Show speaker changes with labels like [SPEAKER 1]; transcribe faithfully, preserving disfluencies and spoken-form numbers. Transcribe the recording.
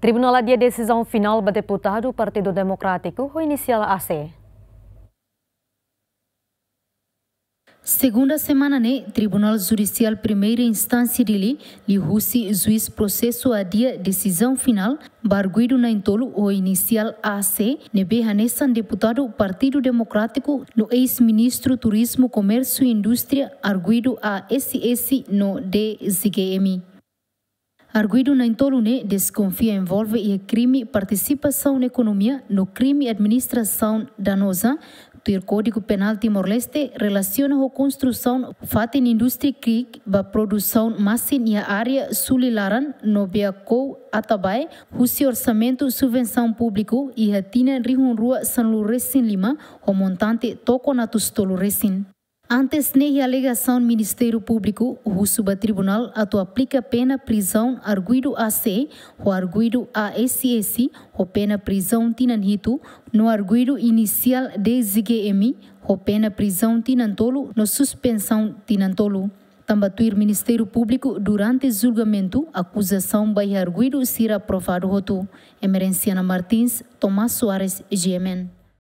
[SPEAKER 1] Tribunal adia decisão final do deputado Partido Democrático, o inicial A C.
[SPEAKER 2] Segunda semana, né, Tribunal Judicial Primeira Instância dele, lhe russi juiz processo adia decisão final, barguido na entolo o inicial A C, nebe hanesan deputado Partido Democrático no ex-ministro Turismo, Comércio e Indústria, arguido a S S no D Z G M. Arguido na entolo, né, desconfia envolve e crime participação na economia no crime administração danosa. O Código Penal Timor-Leste relaciona a construção fata em indústria crig ba produção massa em área sulilaran no Biacou Atabai, o orçamento subvenção público e hatina rihun rua San Luresin Lima, o montante toco na tustolo resin. Antes ne alegação Ministério Público, o suba tribunal atu aplica pena prisão arguido A C, o arguido A S S, o pena prisão tinanhito, no arguido inicial D Z G M, o pena prisão tinantolo, no suspensão tinantolo. Tambatuir Ministério Público durante julgamento, acusação by arguido será aprovado roto. Emerenciana Martins, Tomás Soares, G M N.